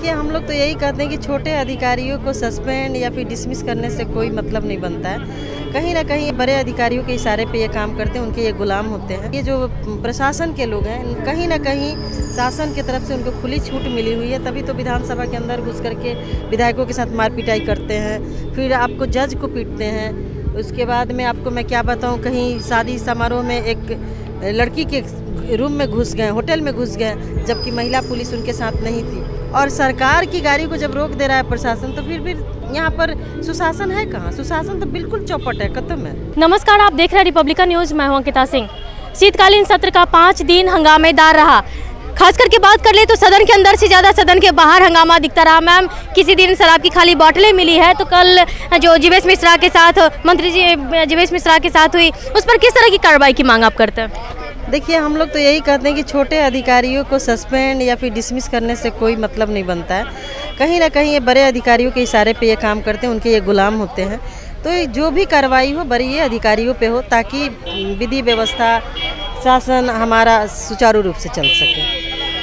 देखिए, हम लोग तो यही कहते हैं कि छोटे अधिकारियों को सस्पेंड या फिर डिसमिस करने से कोई मतलब नहीं बनता है। कहीं ना कहीं बड़े अधिकारियों के इशारे पे ये काम करते हैं, उनके ये गुलाम होते हैं। ये जो प्रशासन के लोग हैं, कहीं ना कहीं शासन की तरफ से उनको खुली छूट मिली हुई है, तभी तो विधानसभा के अंदर घुस करके विधायकों के साथ मार पिटाई करते हैं, फिर आपको जज को पीटते हैं। उसके बाद में आपको मैं क्या बताऊँ, कहीं शादी समारोह में एक लड़की के रूम में घुस गए, होटल में घुस गए, जबकि महिला पुलिस उनके साथ नहीं थी। और सरकार की गाड़ी को जब रोक दे रहा है प्रशासन, तो फिर यहाँ पर सुशासन है कहाँ? सुशासन तो बिल्कुल चौपट है, खत्म है। नमस्कार, आप देख रहे हैं रिपब्लिकन न्यूज़। मैं हूं अंकिता सिंह। शीतकालीन सत्र का 5 दिन हंगामेदार रहा। खास करके बात कर ले तो सदन के अंदर से ज़्यादा सदन के बाहर हंगामा दिखता रहा। मैम, किसी दिन शराब की खाली बोतलें मिली है, तो कल जो जीवेश मिश्रा के साथ मंत्री जी जीवेश मिश्रा के साथ हुई, उस पर किस तरह की कार्रवाई की मांग आप करते हैं? देखिए, हम लोग तो यही कहते हैं कि छोटे अधिकारियों को सस्पेंड या फिर डिसमिस करने से कोई मतलब नहीं बनता है। कहीं ना कहीं ये बड़े अधिकारियों के इशारे पे ये काम करते हैं, उनके ये गुलाम होते हैं। तो जो भी कार्रवाई हो बड़ी अधिकारियों पे हो, ताकि विधि व्यवस्था शासन हमारा सुचारू रूप से चल सके।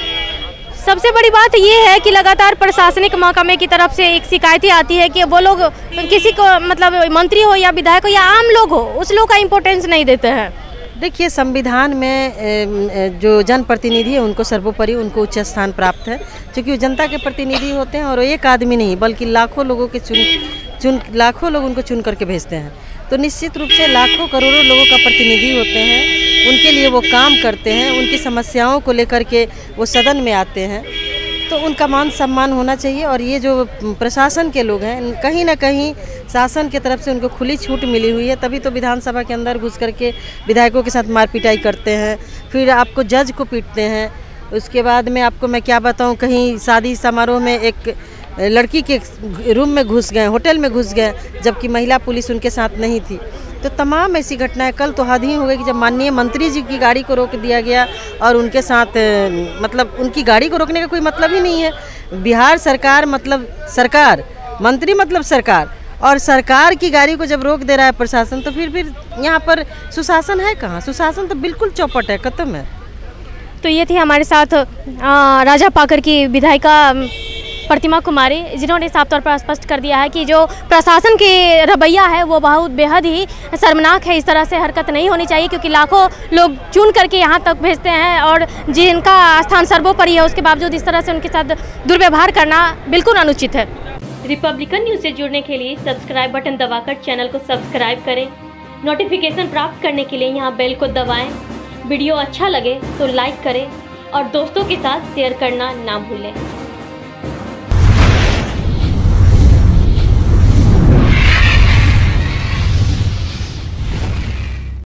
सबसे बड़ी बात ये है कि लगातार प्रशासनिक महकमे की तरफ से एक शिकायतें आती है कि वो लोग किसी को, मतलब मंत्री हो या विधायक हो या आम लोग हो, उस लोग का इम्पोर्टेंस नहीं देते हैं। देखिए, संविधान में जो जनप्रतिनिधि है उनको सर्वोपरि उनको उच्च स्थान प्राप्त है, क्योंकि वो जनता के प्रतिनिधि होते हैं। और एक आदमी नहीं बल्कि लाखों लोगों के लाखों लोग उनको चुन करके भेजते हैं। तो निश्चित रूप से लाखों करोड़ों लोगों का प्रतिनिधि होते हैं, उनके लिए वो काम करते हैं, उनकी समस्याओं को लेकर के वो सदन में आते हैं, तो उनका मान सम्मान होना चाहिए। और ये जो प्रशासन के लोग हैं, कहीं ना कहीं शासन की तरफ से उनको खुली छूट मिली हुई है, तभी तो विधानसभा के अंदर घुस करके विधायकों के साथ मार पिटाई करते हैं, फिर आपको जज को पीटते हैं। उसके बाद में आपको मैं क्या बताऊं, कहीं शादी समारोह में एक लड़की के रूम में घुस गए, होटल में घुस गए, जबकि महिला पुलिस उनके साथ नहीं थी। तो तमाम ऐसी घटनाएं, कल तो हद ही हो गई कि जब माननीय मंत्री जी की गाड़ी को रोक दिया गया और उनके साथ मतलब उनकी गाड़ी को रोकने का कोई मतलब ही नहीं है। बिहार सरकार मतलब सरकार, मंत्री मतलब सरकार, और सरकार की गाड़ी को जब रोक दे रहा है प्रशासन, तो फिर यहाँ पर सुशासन है कहाँ? सुशासन तो बिल्कुल चौपट है, खत्म है। तो ये थी हमारे साथ राजापाकर की विधायिका प्रतिमा कुमारी, जिन्होंने साफ तौर पर स्पष्ट कर दिया है कि जो प्रशासन की रवैया है वो बहुत बेहद ही शर्मनाक है। इस तरह से हरकत नहीं होनी चाहिए, क्योंकि लाखों लोग चुन करके यहाँ तक भेजते हैं और जिनका स्थान सर्वोपरि है, उसके बावजूद इस तरह से उनके साथ दुर्व्यवहार करना बिल्कुल अनुचित है। रिपब्लिकन न्यूज़ से जुड़ने के लिए सब्सक्राइब बटन दबाकर चैनल को सब्सक्राइब करें। नोटिफिकेशन प्राप्त करने के लिए यहाँ बेल को दबाएँ। वीडियो अच्छा लगे तो लाइक करें और दोस्तों के साथ शेयर करना ना भूलें।